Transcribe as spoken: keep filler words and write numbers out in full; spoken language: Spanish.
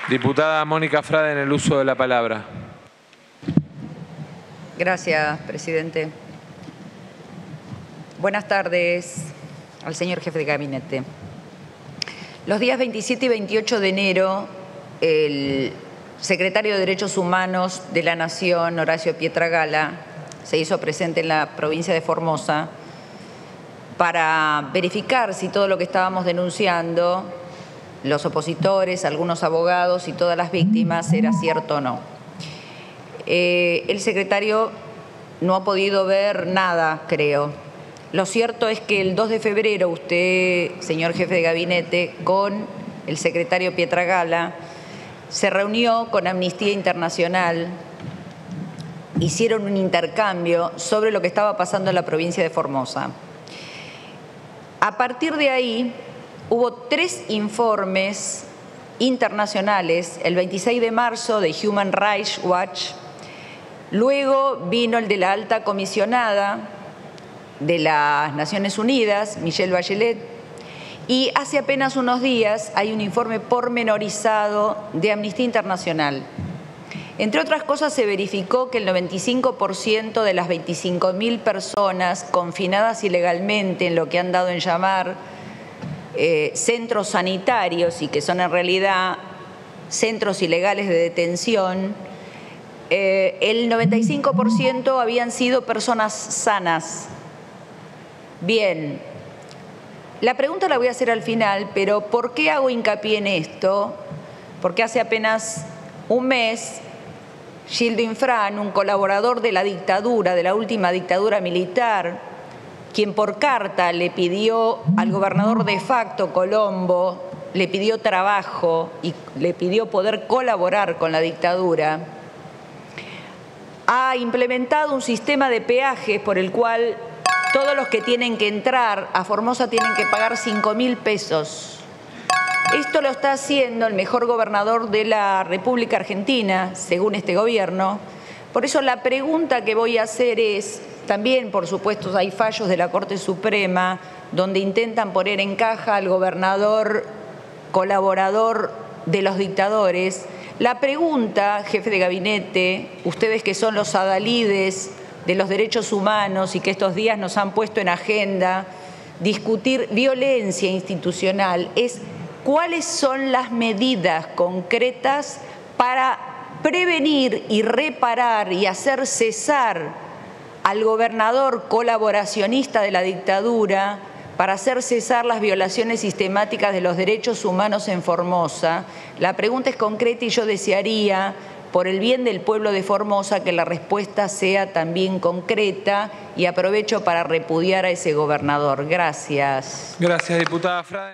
Diputada Mónica Frade, en el uso de la palabra. Gracias, presidente. Buenas tardes al señor jefe de gabinete. Los días veintisiete y veintiocho de enero, el secretario de Derechos Humanos de la Nación, Horacio Pietragala, se hizo presente en la provincia de Formosa para verificar si todo lo que estábamos denunciando, los opositores, algunos abogados y todas las víctimas, era cierto o no. Eh, el secretario no ha podido ver nada, creo. Lo cierto es que el dos de febrero usted, señor jefe de gabinete, con el secretario Pietragala, se reunió con Amnistía Internacional, hicieron un intercambio sobre lo que estaba pasando en la provincia de Formosa. A partir de ahí hubo tres informes internacionales, el veintiséis de marzo de Human Rights Watch, luego vino el de la alta comisionada de las Naciones Unidas, Michelle Bachelet, y hace apenas unos días hay un informe pormenorizado de Amnistía Internacional. Entre otras cosas, se verificó que el noventa y cinco por ciento de las veinticinco mil personas confinadas ilegalmente en lo que han dado en llamar eh, centros sanitarios y que son en realidad centros ilegales de detención, eh, el noventa y cinco por ciento habían sido personas sanas. Bien, la pregunta la voy a hacer al final, pero ¿por qué hago hincapié en esto? Porque hace apenas un mes, Gildo Infran, un colaborador de la dictadura, de la última dictadura militar, quien por carta le pidió al gobernador de facto, Colombo, le pidió trabajo y le pidió poder colaborar con la dictadura, ha implementado un sistema de peajes por el cual todos los que tienen que entrar a Formosa tienen que pagar cinco mil pesos. Esto lo está haciendo el mejor gobernador de la República Argentina, según este gobierno. Por eso la pregunta que voy a hacer es, también por supuesto hay fallos de la Corte Suprema donde intentan poner en caja al gobernador colaborador de los dictadores. La pregunta, jefe de gabinete, ustedes que son los adalides de los derechos humanos y que estos días nos han puesto en agenda discutir violencia institucional, es ¿cuáles son las medidas concretas para prevenir y reparar y hacer cesar al gobernador colaboracionista de la dictadura, para hacer cesar las violaciones sistemáticas de los derechos humanos en Formosa? La pregunta es concreta y yo desearía, por el bien del pueblo de Formosa, que la respuesta sea también concreta, y aprovecho para repudiar a ese gobernador. Gracias. Gracias, diputada Frade.